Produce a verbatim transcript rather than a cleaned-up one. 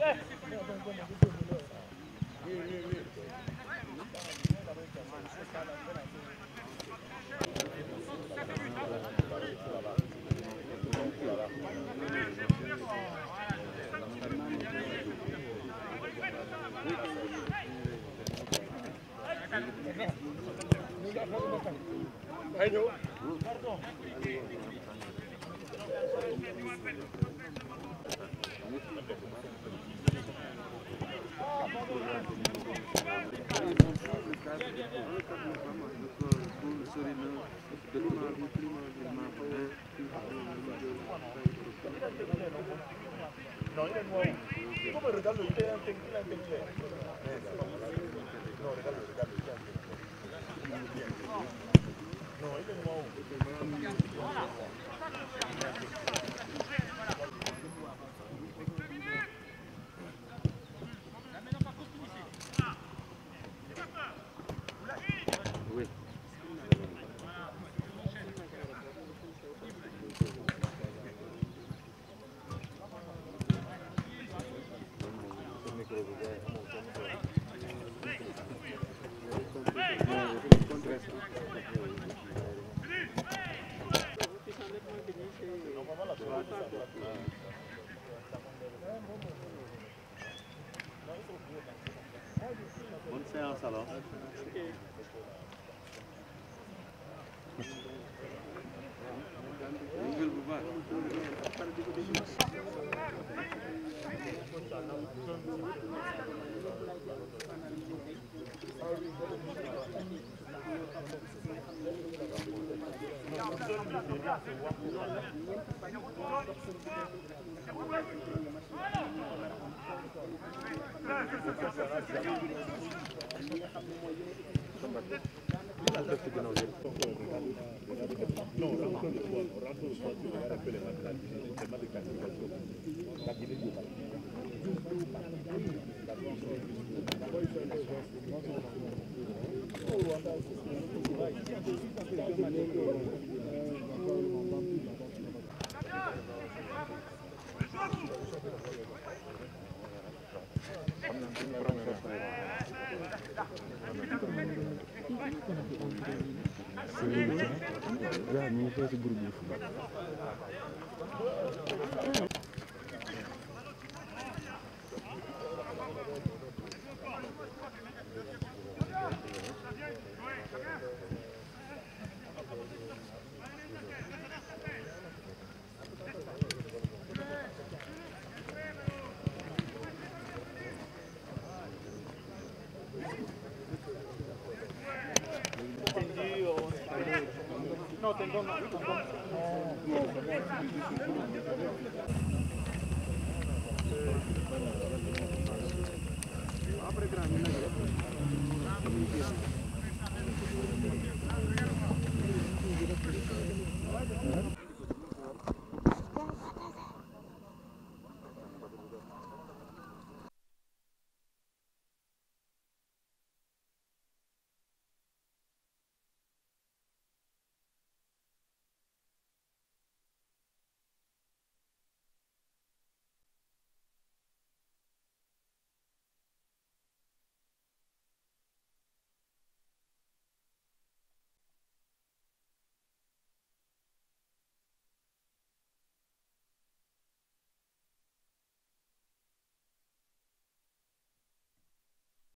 No, il est noir. Come regarde, il est intelligent. No, regarde, regarde, il est intelligent. No, il est noir. Oui. Bonne séance alors. Non, on rentre le soir, on rentre le soir, tu regardes un peu les matchs, les matchs de qualification. La Guinée du Mali. D'abord, il fait le au Rwanda aussi. Ya, ñu ngi fee si groupe bi football. No, tengo no.